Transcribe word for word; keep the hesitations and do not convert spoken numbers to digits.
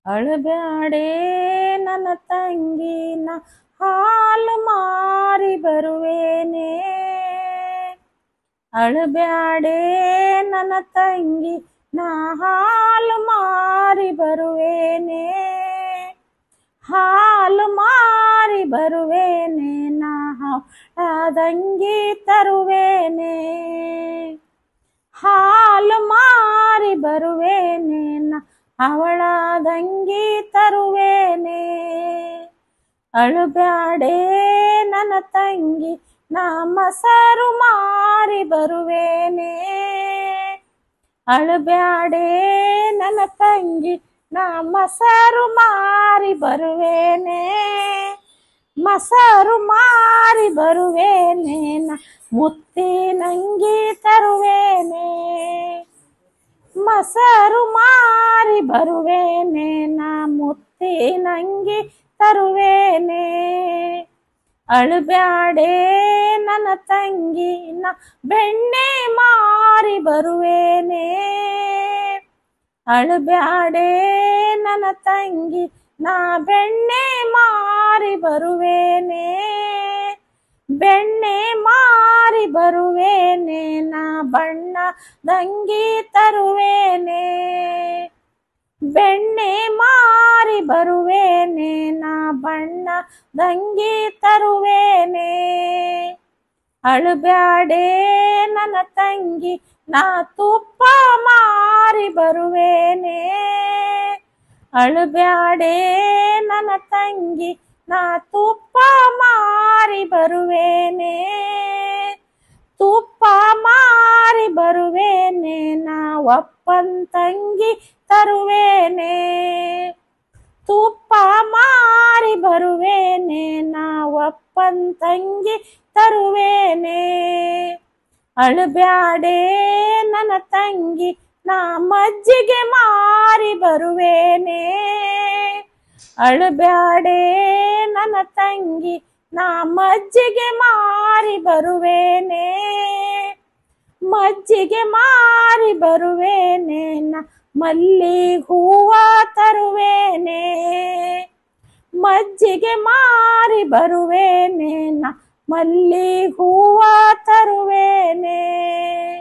ಅಳಬ್ಯಾಡೆ ನನ್ನ ತಂಗಿನ ಹಾಲು ಮಾರಿ ಬರುವೇನೆ. ಅಳಬ್ಯಾಡೆ ನನ್ನ ತಂಗಿ ನಾ ಹಾಲು ಮಾರಿ ಬರುವೇನೆ. ಹಾಲು ಮಾರಿ ಬರುವೇನೆ ನಾ ಹಾಳಾದಂಗಿ ತರುವೇನೆ. ಹಾಲು ಮಾರಿ ಬರುವೇನೆ ನಾ ಅವಳಾದಂಗಿ ತರುವೇನೆ. ಅಳಬ್ಯಾಡೆ ನನ್ನ ತಂಗಿ ನಾ ಮೊಸರು ಮಾರಿ ಬರುವೇನೆ. ಅಳಬ್ಯಾಡೆ ನನ್ನ ತಂಗಿ ನಾ ಮೊಸರು ಮಾರಿ ಬರುವೇನೆ. ಮೊಸರು ಮಾರಿ ಬರುವೇನೆ ನಾ ಮುತ್ತಿನಂಗಿ ತರುವೇನೆ. ಮೊಸರು ಮಾರಿ ಬರುವೇನೆ ನಾ ಮುತ್ತಿನಂಗಿ ತರುವೇನೆ. ಅಳಬ್ಯಾಡೆ ನನ್ನ ತಂಗಿ ನಾ ಬೆಣ್ಣೆ ಮಾರಿ ಬರುವೇನೆ. ಅಳಬ್ಯಾಡೆ ನನ್ನ ತಂಗಿ ನಾ ಬೆಣ್ಣೆ ಮಾರಿ ಬರುವೇನೆ. ಬೆಣ್ಣೆ ಮಾರಿ ಬರುವೇನೆ ನಾ ಬಣ್ಣದಂಗಿ ತರುವೇನೆ. ಬೆಣ್ಣೆ ಮಾರಿ ಬರುವೇನೆ ನಾ ಬಣ್ಣದಂಗಿ ತರುವೇನೆ. ಅಳಬ್ಯಾಡೆ ನನ್ನ ತಂಗಿ ನಾ ತುಪ್ಪ ಮಾರಿ ಬರುವೇನೆ. ಅಳಬ್ಯಾಡೆ ನನ್ನ ತಂಗಿ ನಾ ತುಪ್ಪ ಮಾರಿ ಬರುವೇನೆ. ತುಪ್ಪ ಮಾರಿ ಬರುವೇನೆ ನಾ ಒಪ್ಪನ್ ತಂಗಿ ತರುವೇನೆ. ತುಪ್ಪ ಮಾರಿ ಬರುವೇನೆ ನಾ ಒಪ್ಪನ್ ತಂಗಿ ತರುವೇನೆ. ಅಳಬ್ಯಾಡೆ ನನ್ನ ತಂಗಿ ನಾ ಮಜ್ಜಿಗೆ ಮಾರಿ ಬರುವೇನೆ. ಅಳಬ್ಯಾಡೆ ನನ್ನ ತಂಗಿ ನಾ ಮಜ್ಜಿಗೆ ಮಾರಿ ಬರುವೇನೆ. ಮಜ್ಜಿಗೆ ಮಾರಿ ಬರುವೇನೆ ನಾ ಮಲ್ಲಿ ಹೂವ ತರುವೇನೆ. ಮಜ್ಜಿಗೆ ಮಾರಿ ಬರುವೇನೆ ನಾ ಮಲ್ಲಿ ಹೂವ ತರುವೇನೆ.